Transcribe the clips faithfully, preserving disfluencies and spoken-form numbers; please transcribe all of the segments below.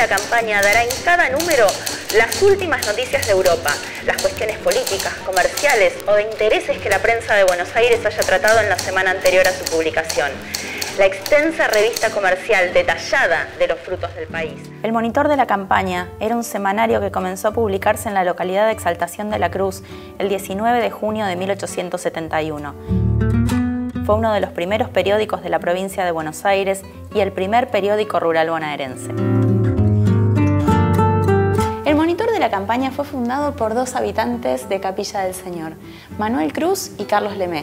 la Campaña dará en cada número las últimas noticias de Europa, las cuestiones políticas, comerciales o de intereses que la prensa de Buenos Aires haya tratado en la semana anterior a su publicación. La extensa revista comercial detallada de los frutos del país. El Monitor de la Campaña era un semanario que comenzó a publicarse en la localidad de Exaltación de la Cruz el diecinueve de junio de mil ochocientos setenta y uno. Fue uno de los primeros periódicos de la provincia de Buenos Aires y el primer periódico rural bonaerense. El Monitor de la Campaña fue fundado por dos habitantes de Capilla del Señor, Manuel Cruz y Carlos Lemé.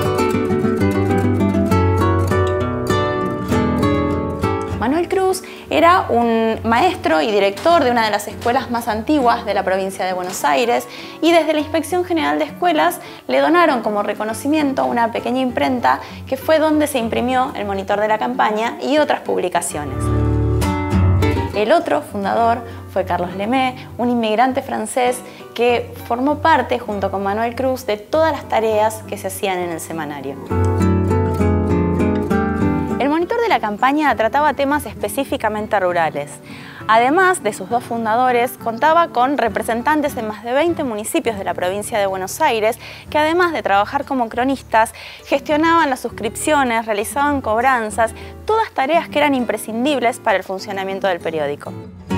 Manuel Cruz era un maestro y director de una de las escuelas más antiguas de la provincia de Buenos Aires y desde la Inspección General de Escuelas le donaron como reconocimiento una pequeña imprenta que fue donde se imprimió el Monitor de la Campaña y otras publicaciones. El otro fundador fue Carlos Lemé, un inmigrante francés que formó parte junto con Manuel Cruz de todas las tareas que se hacían en el semanario. El Monitor de la Campaña trataba temas específicamente rurales. Además de sus dos fundadores, contaba con representantes de más de veinte municipios de la provincia de Buenos Aires que, además de trabajar como cronistas, gestionaban las suscripciones, realizaban cobranzas, todas tareas que eran imprescindibles para el funcionamiento del periódico.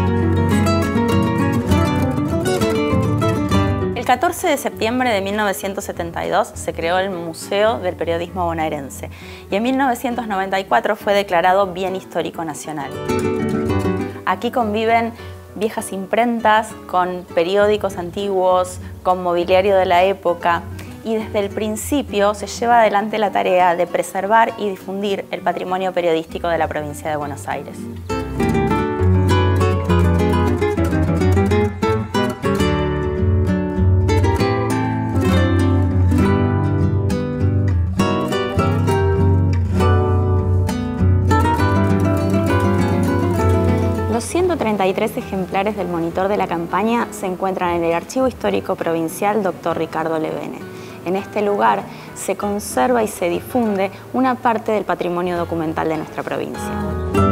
El catorce de septiembre de mil novecientos setenta y dos se creó el Museo del Periodismo Bonaerense y en mil novecientos noventa y cuatro fue declarado Bien Histórico Nacional. Aquí conviven viejas imprentas con periódicos antiguos, con mobiliario de la época y desde el principio se lleva adelante la tarea de preservar y difundir el patrimonio periodístico de la provincia de Buenos Aires. Los ciento treinta y tres ejemplares del Monitor de la Campaña se encuentran en el Archivo Histórico Provincial doctor Ricardo Levene. En este lugar se conserva y se difunde una parte del patrimonio documental de nuestra provincia.